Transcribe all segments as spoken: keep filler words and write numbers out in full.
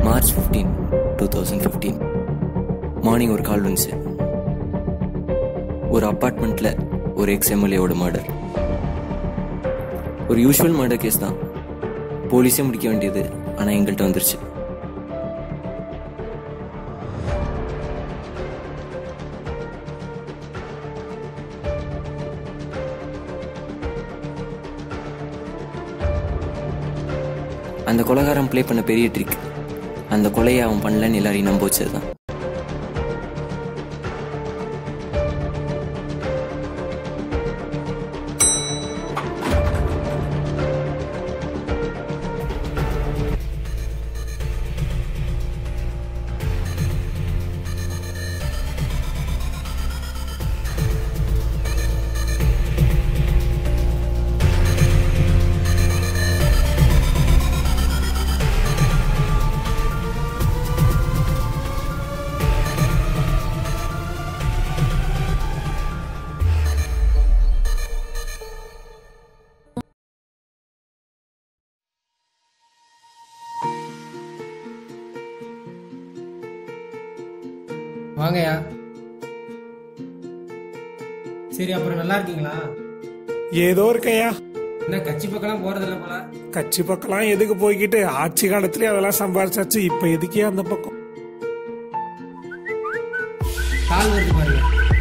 March fifteen two thousand fifteen morning ஒரு call வந்துச்சு. ஒரு அப்பார்ட்மெண்ட்டில் ஒரு எக்ஸ்எம்எல்ஏவோட மர்டர். ஒரு யூஷுவல் மர்டர் கேஸ் தான், போலீஸே முடிக்க வேண்டியது, ஆனால் எங்கள்கிட்ட வந்துருச்சு. அந்த கொலைகாரன் ப்ளே பண்ண பெரிய ட்ரிக், அந்த கொலையை அவன் பண்ணலன்னு எல்லாரையும் நம்ப வச்சதுதான். வாங்கயா. சரி, அப்புறம் நல்லா இருக்கீங்களா? ஏதோ இருக்கையா. என்ன கட்சி பக்கம் போறதில்ல போல? கட்சி பக்கம் எதுக்கு போய்கிட்டு, ஆட்சி காலத்திலே அதெல்லாம் சம்பாரிச்சாச்சு, இப்ப எதுக்கே அந்த பக்கம். கால் வருது பாருங்க.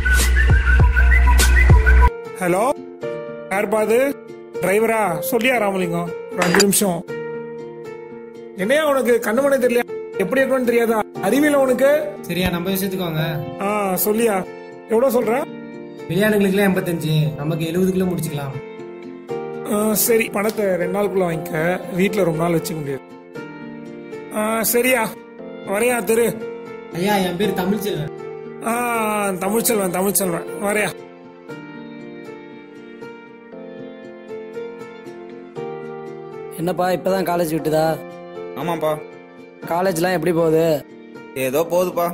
ஹலோ, யார் பாது? டிரைவரா? சொல்லியா ராமலிங்கம், ஒரு அஞ்சு நிமிஷம். என்னையா உனக்கு கண்ணுமணி தெரியல, எப்படி இருக்கணும்னு தெரியாதா? அறிவியல உனக்கு? சரியா, நம்ம விஷயத்துக்கு வாங்க. ஆ சொல்லியா, எவ்வளவு சொல்ற? பிரியாணிகளுக்குலாம் எண்பத்தஞ்சு, நமக்கு எழுபது கிலோ முடிச்சுக்கலாம். சரி, பணத்தை ரெண்டு நாளுக்குள்ள வாங்கிக்க, வீட்டுல ரொம்ப நாள் வச்சுக்க முடியாது. சரியா, வரையா தெரு? ஐயா, என் பேர் தமிழ்ச்செல்வன். ஆ தமிழ்ச்செல்வன், தமிழ்ச்செல்வன் வரையா. என்னப்பா இப்பதான் காலேஜ் விட்டுதா? ஆமாப்பா. காலேஜ்லாம் எப்படி போகுது? ஏதோ போகுதுப்பா.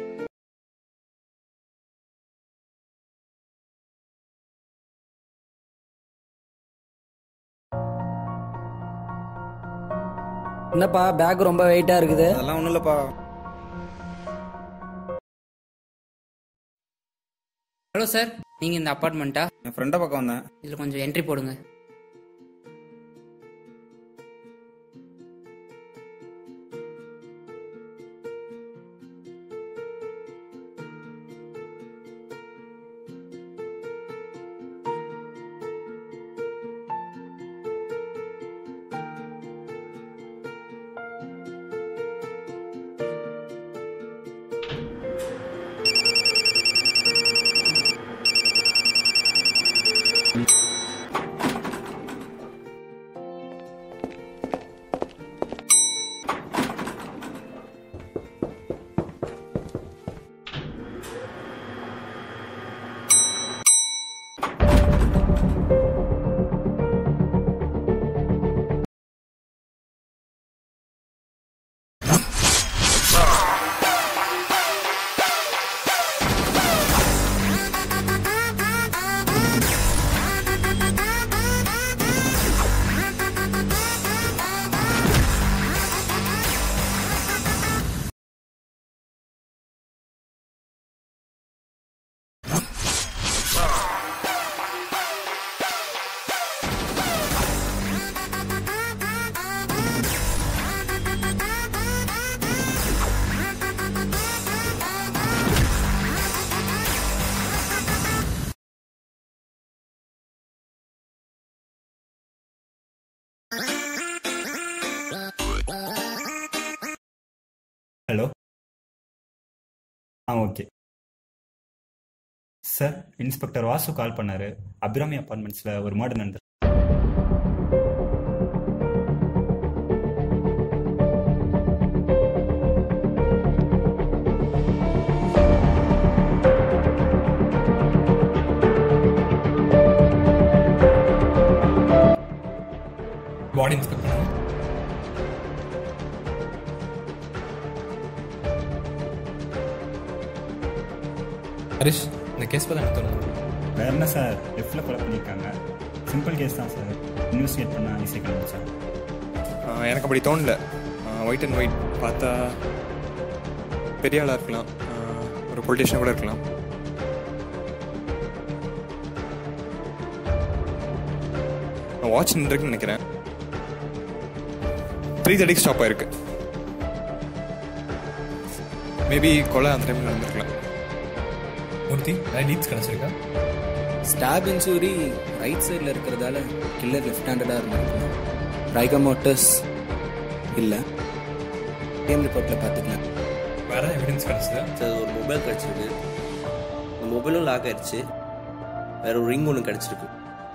என்னப்பா பேக் ரொம்ப வெயிட்டா இருக்குது? அதெல்லாம் ஒண்ணும் இல்லப்பா. ஹலோ சார், நீங்க இந்த அப்பார்ட்மெண்ட்டா? என் ஃப்ரெண்டை பக்கம் வந்தேன். இதுல கொஞ்சம் என்ட்ரி போடுங்க. ஹலோ. ஆ okay sir, inspector Vasu call பண்ணாரு. அபிராமி அப்பார்ட்மெண்ட்ஸில் ஒரு மர்டர் நடந்தது. பாடி இன்ஸ்பெக்டர் ஹரிஷ், இந்த கேஸ் பற்றி எனக்கு தோணுது. வேற என்ன சார், லெஃப்டில் கொலை பண்ணியிருக்காங்க. சிம்பிள் கேஸ் தான் சார், இன்வெஸ்டிகேட் பண்ண ஈஸியாக கண்டுபிடிச்சாங்க. எனக்கு அப்படி தோணல. ஒயிட் அண்ட் ஒயிட் பார்த்தா பெரிய ஆளாக இருக்கலாம், ஒரு பொலிட்டிஷியன் கூட இருக்கலாம். வாட்ச் நின்றுக்குன்னு நினைக்கிறேன். த்ரீ தேர்ட்டிக்கு ஸ்டாப் ஆயிருக்கு. மேபி கொலை அந்த டைமில் நடந்திருக்கலாம். மூர்த்தி நிறைய லீட்ஸ் கிடச்சிருக்கா? ஸ்டாப் இன்சூரி ரைட் சைடில் இருக்கிறதால கில்லர் லெஃப்ட் ஹேண்டடாக இருந்திருக்கணும். ரைகர் மோட்டர்ஸ் இல்லை, கேம் ரிப்போர்ட்டில் பார்த்துக்கலாம். வேறு எவிடன்ஸ் கிடச்சிதா? சார் ஒரு மொபைல் கிடச்சிருக்கு, இந்த மொபைலும் லாக் ஆயிடுச்சு. வேற ஒரு ரிங் ஒன்று கிடச்சிருக்கு.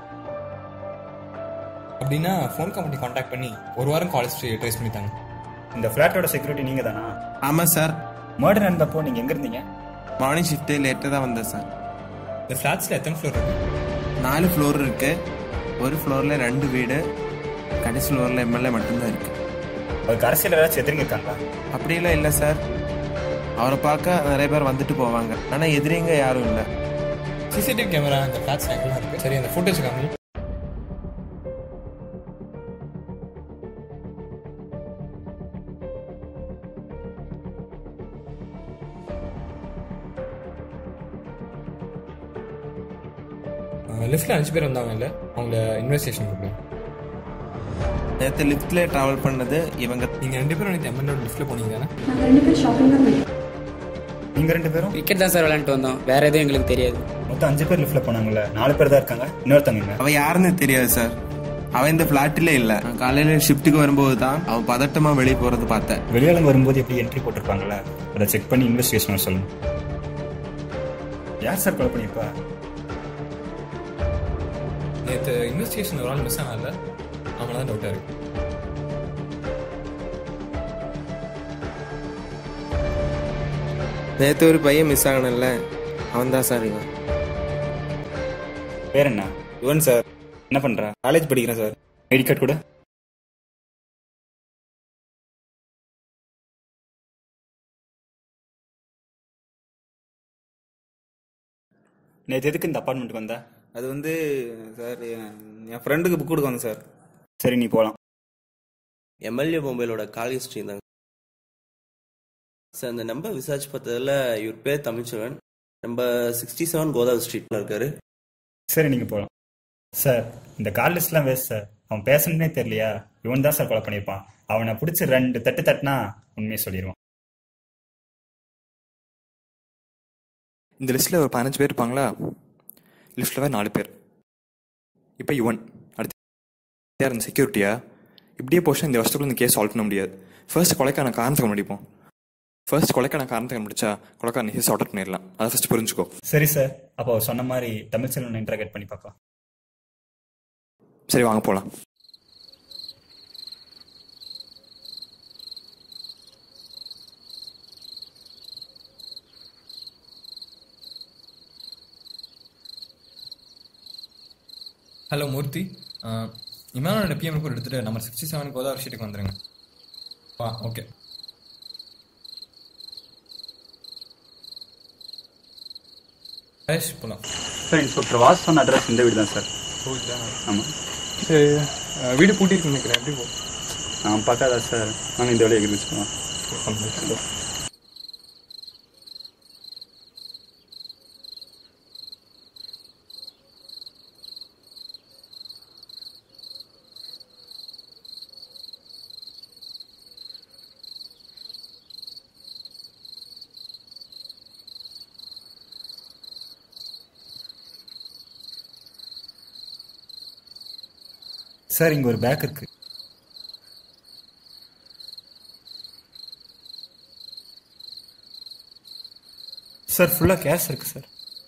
அப்படின்னா ஃபோன் கம்பெனி காண்டாக்ட் பண்ணி ஒரு வாரம் காலேஜ் ட்ரேஸ் பண்ணிட்டாங்க. இந்த ஃப்ளாட்டோட செக்யூரிட்டி நீங்கள் தானா? ஆமாம் சார். மர்டர் நடந்தப்போ நீங்கள் எங்கே இருந்தீங்க? மார்னிங் ஷிஃப்ட்டு லேட்டாக தான் வந்தேன் சார். இந்த ஃப்ளாட்ஸில் எத்தனை ஃப்ளோர் இருக்கு? நாலு ஃப்ளோர் இருக்கு. ஒரு ஃப்ளோரில் ரெண்டு வீடு, கடைசி ஃப்ளோரில் எம்எல்ஏ மட்டும்தான் இருக்கு. அதுக்கு அரசியல் ஏதாச்சும் எதிரிங்க இருக்காங்களா? அப்படியெல்லாம் இல்லை சார். அவரை பார்க்க நிறைய பேர் வந்துட்டு போவாங்க, ஆனால் எதிரிங்க யாரும் இல்லை. சிசிடிவி கேமரா இந்த ஃப்ளாட்ஸ் எங்கெல்லாம் இருக்கு? சரி, அந்த ஃபுட்டேஜ் காமி. லிஃப்ட்ல அஞ்சு பேர் வந்தாங்க இல்லை, அவங்கள இன்வெஸ்டிகேஷன் கொடுங்க. நேற்று லிஃப்ட்ல டிராவல் பண்ணது இவங்க. நீங்க ரெண்டு பேரும் நேற்று எம்எல்ஏ லிஃப்ட்ல போனீங்க தானே? நாங்கள் ரெண்டு பேரும் ஷாப்பிங் தான் போயிருக்கோம். நீங்க ரெண்டு பேரும் கிரிக்கெட் தான் சார் விளையாண்டு வந்தோம், வேற எதுவும் எங்களுக்கு தெரியாது. மொத்தம் அஞ்சு பேர் லிஃப்ட்ல போனாங்கல்ல, நாலு பேர் தான் இருக்காங்க. இன்னொருத்தவங்க அவன் யாருன்னு தெரியாது சார். அவன் இந்த பிளாட்டிலே இல்லை. காலையில ஷிஃப்ட்டுக்கு வரும்போது தான் அவன் பதட்டமா வெளியே போறது பார்த்தேன். வெளியாளுங்க வரும்போது எப்படி என்ட்ரி போட்டிருப்பாங்கல்ல, அதை செக் பண்ணி இன்வெஸ்டிகேஷன் சொல்லுங்க. யார் சார் கொலை பண்ணியிருப்பா? நேற்று இன்வெஸ்டிகேஷன் ஒரு ஆள் மிஸ் ஆனால அவங்கள தான் டவுட்டாக இருக்கு. நேற்று ஒரு பையன் மிஸ் ஆகணும்ல, அவன் தான் சார் இவன். பேர் என்ன? இவன் சார். என்ன பண்ற? காலேஜ் படிக்கிறேன் சார். ஐடி கார்டு கூட. நேற்று எதுக்கு இந்த அப்பார்ட்மெண்ட்டுக்கு வந்த? அது வந்து சார் என் ஃப்ரெண்டுக்கு புக் கொடுக்க வந்தேன் சார். சரி, நீ போகலாம். எம்எல்ஏ மொபைலோட கால் ஹிஸ்ட்ரி தாங்க சார். இந்த நம்பர் விசாரிச்சு பார்த்ததுல இவர் பேர் Tamilselvan, number sixty seven Godavari ஸ்ட்ரீட்ல இருக்காரு. சரி, நீங்க போகலாம். சார், இந்த கால் லிஸ்ட்லாம் வேஸ்ட் சார். அவன் பேசணுன்னே தெரியலையா? இவன் தான் சார் கொலை பண்ணியிருப்பான். அவனை பிடிச்சி ரெண்டு தட்டு தட்டினா உண்மையை சொல்லிடுவான். இந்த லிஸ்ட்டில் ஒரு பதினஞ்சு பேர் இருப்பாங்களா? லிஸ்ட்டில் வேறு நாலு பேர். இப்போ யுவன் அடுத்து யார்? இந்த செக்யூரிட்டியா? இப்படியே போஷன் இந்த வருஷத்துக்குள்ள இந்த கேஸ் சால்வ் பண்ண முடியாது. ஃபர்ஸ்ட் கொலைக்கான காரணத்தை கண்டுபிடிப்போம். ஃபர்ஸ்ட் கொலைக்கான காரணத்தை கண்டுபிடிச்சா கொலைக்கான கேஸ் சால்வ் பண்ணிடலாம். அதை ஃபர்ஸ்ட் புரிஞ்சுக்கோ. சரி சார், அப்போ சொன்ன மாதிரி தமிழ்ச்செல்வன் இன்ட்ராகேட் பண்ணி பார்க்கலாம். சரி, வாங்க போகலாம். ஹலோ மூர்த்தி, இமானோட பிஎம் ரிப்போர்ட் எடுத்துகிட்டு நம்பர் சிக்ஸ்டி செவன் கோதாவரி ஷீட்டுக்கு வந்துடுங்க. ஆ, ஓகே. ரேஷ் போகலாம் சார். இன்ஸ்பெக்டர் வாஸ் சொன்ன அட்ரஸ் இந்த வீடு தான் சார். ஆமாம். சரி, வீடு பூட்டிட்டு நினைக்கிறேன். எப்படி போ? நான் பார்க்காதா சார், நாங்கள் இந்த வேலையை எகிரிச்சுக்கலாம். சார், இங்கே ஒரு பேக் இருக்கு. சார், ஃபுல்லாக கேஷ் இருக்கு சார்.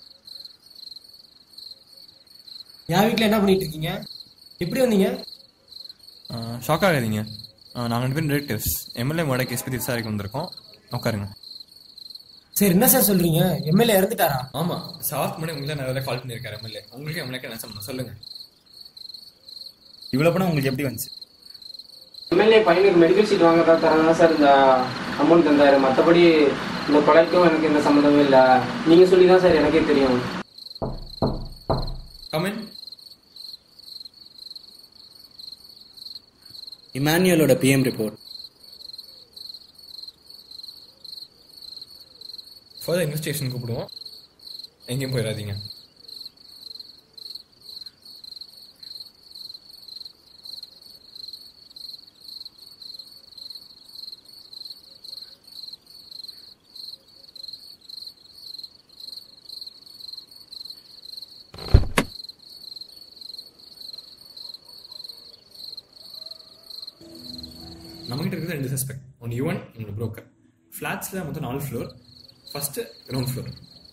என் வீட்டில் என்ன பண்ணிட்டு இருக்கீங்க? எப்படி வந்தீங்க? ஷாக் ஆகாதீங்க. நாங்கள் ரெண்டு பேரும் ரிலேட்டிவ்ஸ். எம்எல்ஏ மோட கேஸ் பற்றி விசாரிக்க வந்திருக்கோம். உட்காருங்க. சரி, என்ன சார் சொல்றீங்க? எம்எல்ஏ இறந்துட்டாரா? ஆமாம், சார்க்கு முன்னாடி உங்களுக்கு நிறைய கால் பண்ணியிருக்காரு எம்எல்ஏ. உங்களுக்கு எம்எல்ஏக்கு என்ன சம்பந்தம் சொல்லுங்கள். இவ்வளோ பணம் உங்களுக்கு எப்படி வந்துச்சு? எம்எல்ஏ பையனுக்கு மெடிக்கல் சீட் வாங்க தராங்க சார் இந்த அமௌண்ட் தந்தாரு. மற்றபடி இந்த கொலைக்கும் எனக்கு எந்த சம்மந்தமும் இல்லை. நீங்கள் சொல்லி தான் சார் எனக்கே தெரியும். கமெண்ட். இமானுவேலோட பிஎம் ரிப்போர்ட். ஃபர்தர் இன்வெஸ்டிகேஷன் கூப்பிடுவோம், எங்கேயும் போயிடாதீங்க. நம்மகிட்ட இருக்கிறது ரெண்டு சஸ்பெக்ட், ஒன்று யுவன், ஒன்று புரோக்கர். ஃப்ளாட்ஸில் மொத்தம் நாலு floor. First ground floor.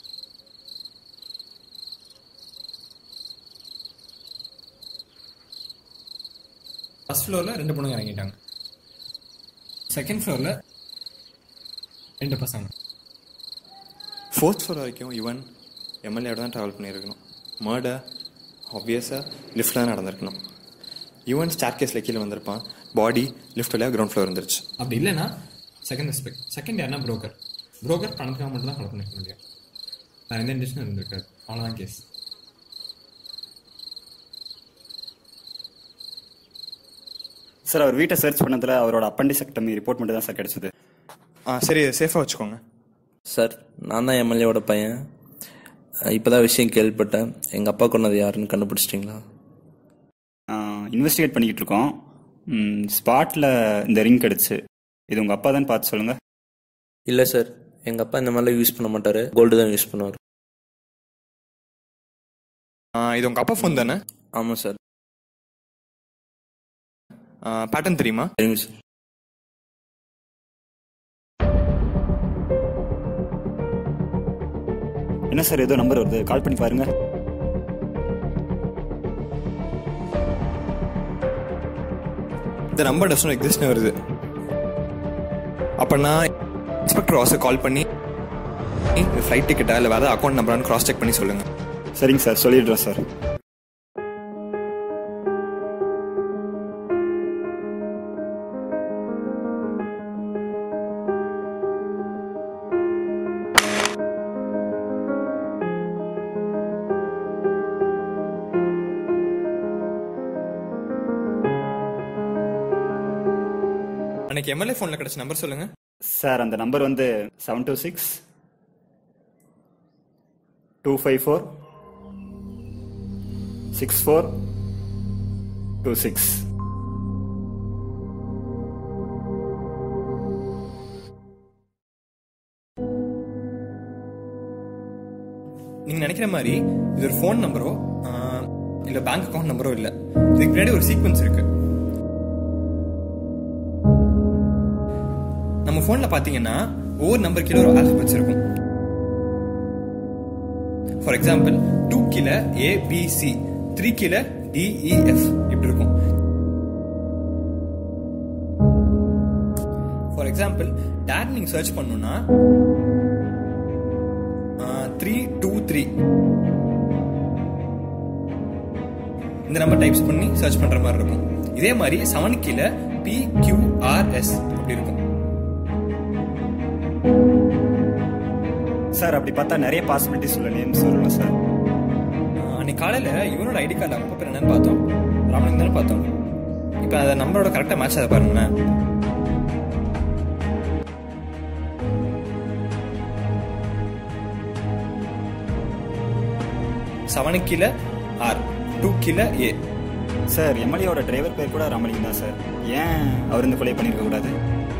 First ஃப்ளோரில் ரெண்டு பொண்ணுங்க இறங்கிட்டாங்க. செகண்ட் ஃப்ளோரில் ரெண்டு பசங்க. ஃபோர்த் ஃப்ளோர் வரைக்கும் யுவன் எம்எல்ஏவோட தான் ட்ராவல் பண்ணியிருக்கணும். மர்டர் ஆப்வியஸாக லிஃப்ட்டில் தான் நடந்திருக்கணும். யுவன் ஸ்டார் கேஸில் கீழே வந்திருப்பான், பாடி லிஃப்ட் வழியாக கிரவுண்ட் ஃப்ளோர் வந்துருச்சு. அப்படி இல்லைன்னா செகண்ட் ரெஸ்பெக்ட். செகண்ட் யாருன்னா புரோக்கர். புரோக்கர் பணத்துக்காக மட்டும் தான் கொலை பண்ணிக்க முடியும். நான் எந்த இன்டென்ஷனும் இருந்திருக்காரு. அவ்வளோதான் கேஸ். சார் அவர் வீட்டை சர்ச் பண்ணதில் அவரோட அப்பண்டிசெக்டமி ரிப்போர்ட் மட்டும் தான் சார் கிடைச்சது. ஆ சரி, சேஃபாக வச்சுக்கோங்க சார். நான் தான் எம்எல்ஏவோட பையன். இப்போ தான் விஷயம் கேள்விப்பட்டேன். எங்கள் அப்பா கொண்டது யாருன்னு கண்டுபிடிச்சிட்டிங்களா? இன்வெஸ்டிகேட் பண்ணிக்கிட்டு இருக்கோம். ஸ்பாட்டில் இந்த ரிங் கிடச்சி. இது உங்கள் அப்பா தான் பார்த்து சொல்லுங்கள். இல்லை சார், எங்கள் அப்பா இந்த மாதிரிலாம் யூஸ் பண்ண மாட்டார். கோல்டு தான் யூஸ் பண்ணுவார். இது உங்கள் அப்பா ஃபோன் தானே? ஆமாம் சார். பேட்டர்ன் தெரியுமா? தெரியும் சார். என்ன சார் ஏதோ நம்பர் வருது, கால் பண்ணி பாருங்க. இந்த நம்பர் டஸ்ட் எக்ஸிஸ்ட்னு வருது. அப்போ நான் இன்ஸ்பெக்டர் ஆஸை கால் பண்ணி ஃப்ளைட் டிக்கெட்டா இல்லை வேறு அக்கௌண்ட் நம்பரானு கிராஸ் செக் பண்ணி சொல்லுங்கள். சரிங்க சார், சொல்லிடுறேன் சார். அன்னைக்கு எம்எல்ஏ ஃபோனில் கிடைச்ச நம்பர் சொல்லுங்க சார். அந்த நம்பர் வந்து seven two six two five four six four two six. நீங்க நினைக்கிற மாதிரி இது ஒரு ஃபோன் நம்பரோ இல்ல பேங்க் அக்கௌண்ட் நம்பரோ இல்ல. இதுக்கு பின்னாடி ஒரு சீக்வன்ஸ் இருக்கு. நம்ம போன்ல பாத்தீங்கன்னா ஒவ்வொரு நம்பர் கீழே ஒரு ஆல்பபெட்ஸ் இருக்கும். ஃபார் எக்ஸாம்பிள் டூ கீழே ஏ பி சி, த்ரீ கீழே டி இ எஃப் இப்படி இருக்கும். ஃபார் எக்ஸாம்பிள் டேட் நீங்க சர்ச் பண்ணணும்னா த்ரீ டூ த்ரீ இந்த நம்பர் டைப்ஸ் பண்ணி சர்ச் பண்ற மாதிரி இருக்கும். இதே மாதிரி செவன் கீழே பி கியூ ஆர் எஸ் அப்படி இருக்கும். சார் அப்படி பார்த்தா நிறைய பாசிபிலிட்டிஸ் உள்ள நேம் சொல்லணும் சார். அன்னைக்கு காலையில இவனோட ஐடி கார்டு அப்பா பேர் என்னன்னு பார்த்தோம், ராமலிங்கம் தானே பார்த்தோம். இப்போ அந்த நம்பரோட கரெக்டாக மேட்ச் அதை பாருங்களேன். செவனு கீழே ஆர், டூ கீழே ஏ. சார் எம்எல்ஏவோட டிரைவர் பேர் கூட ராமலிங்கம் தான் சார். ஏன் அவர் இந்த கொலை பண்ணியிருக்க கூடாது?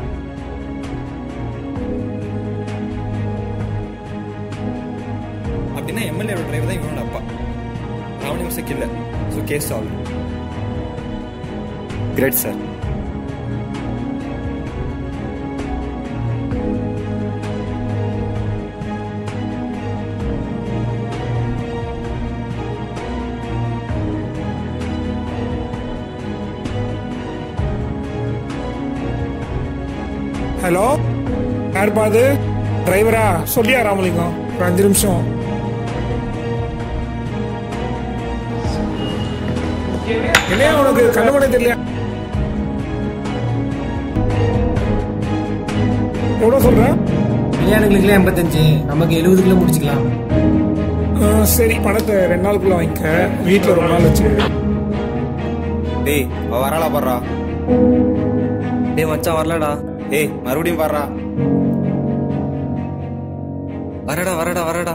அப்படின்னா எம்எல்ஏவோட டிரைவர் தான் இவனோட அப்பா. Ramalingam killer. So case solve. Great sir. Hello, யார் பாது? டிரைவரா? சொல்லியா ராமலிங்கம்? ஒரு அஞ்சு நிமிஷம். என்னையா உனக்கு கண்ணு தெரியல? எவ்வளோ சொல்ற? கல்யாணங்களுக்கு எண்பத்தஞ்சு, நமக்கு எழுபதுக்குள்ள முடிச்சுக்கலாம். சரி, பணத்தை ரெண்டு நாளுக்குள்ள வாங்கிக்க. வீட்டில் ரொம்ப நாள் வச்சு. டேய் வராளா பாடுறா. டேய் மச்சான் வரலடா. ஏய் மறுபடியும் பாடுறா. வரடா வரடா வரடா.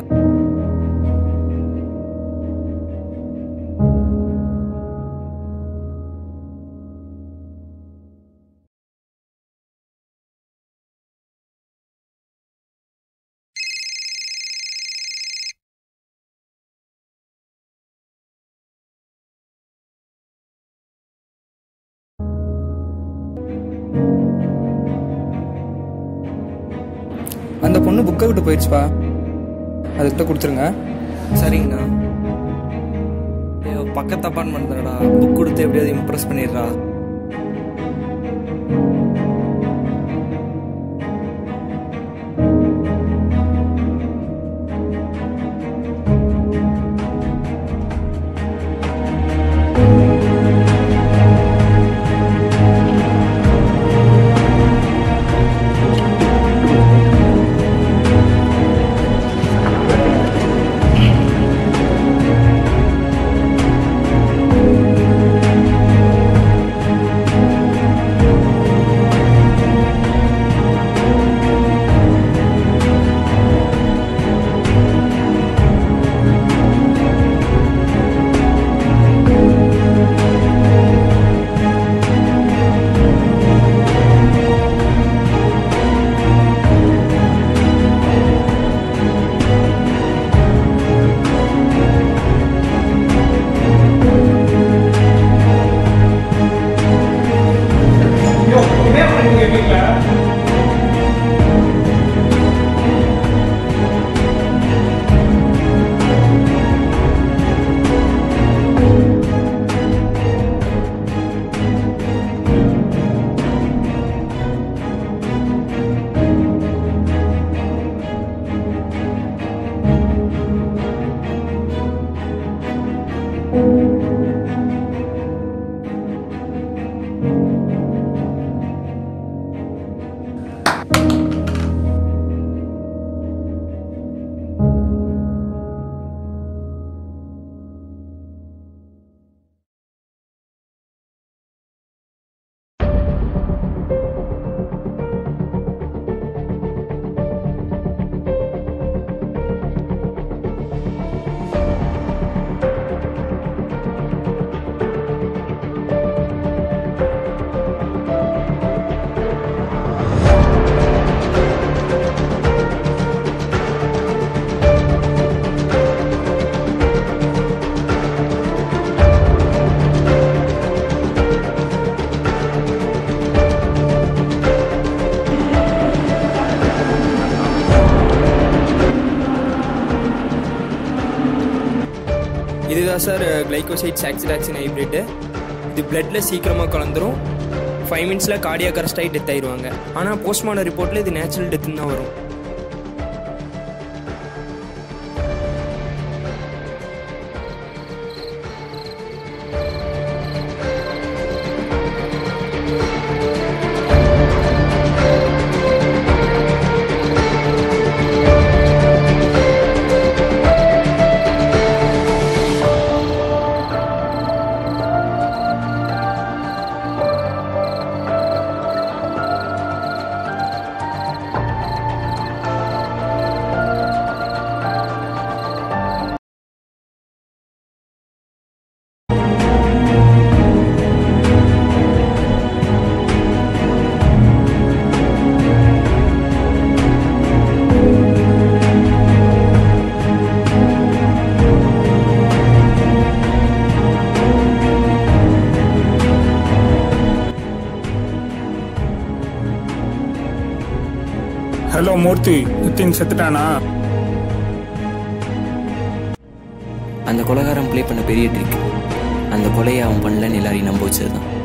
அந்த பொண்ணு புக்கை விட்டு போயிடுச்சுப்பா, அதுக்கிட்ட கொடுத்துருங்க. சரிங்கண்ணா. ஐயோ பக்கத்து அப்பார்ட்மெண்ட் தானடா, புக் கொடுத்து எப்படியாவது இம்ப்ரெஸ் பண்ணிடுறா. இதுதான் சார் கிளைகோசைட் சாக்சிடாக்சின் ஹைப்ரிட்டு. இது பிளட்டில் சீக்கிரமாக கலந்துரும். ஃபைவ் மினிட்ஸில் கார்டியாக் அரெஸ்ட் ஆகி டெத் ஆயிடுவாங்க. ஆனால் போஸ்ட்மார்ட்டம் ரிப்போர்ட்டில் இது நேச்சுரல் டெத்துன்னு தான் வரும். ஹலோ மூர்த்தி, நிதின் செத்துட்டானா? அந்த கொலைகாரன் ப்ளே பண்ண பெரிய ட்ரிக், அந்த கொலையை அவன் பண்ணலன்னு எல்லாரையும் நம்ப வச்சதுதான்.